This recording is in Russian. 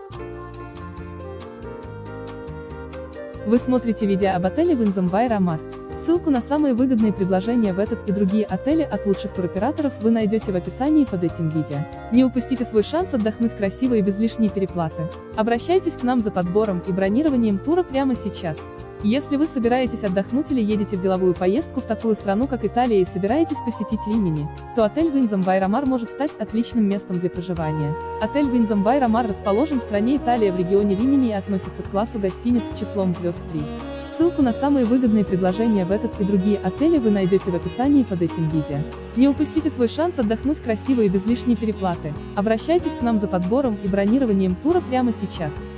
Вы смотрите видео об отеле Windsor Вайра Мар. Ссылку на самые выгодные предложения в этот и другие отели от лучших туроператоров вы найдете в описании под этим видео. Не упустите свой шанс отдохнуть красиво и без лишней переплаты. Обращайтесь к нам за подбором и бронированием тура прямо сейчас. Если вы собираетесь отдохнуть или едете в деловую поездку в такую страну, как Италия, и собираетесь посетить Римини, то отель Windsor Вайра Мар может стать отличным местом для проживания. Отель Windsor Вайра Мар расположен в стране Италия в регионе Римини и относится к классу гостиниц с числом звезд 3. Ссылку на самые выгодные предложения в этот и другие отели вы найдете в описании под этим видео. Не упустите свой шанс отдохнуть красиво и без лишней переплаты. Обращайтесь к нам за подбором и бронированием тура прямо сейчас.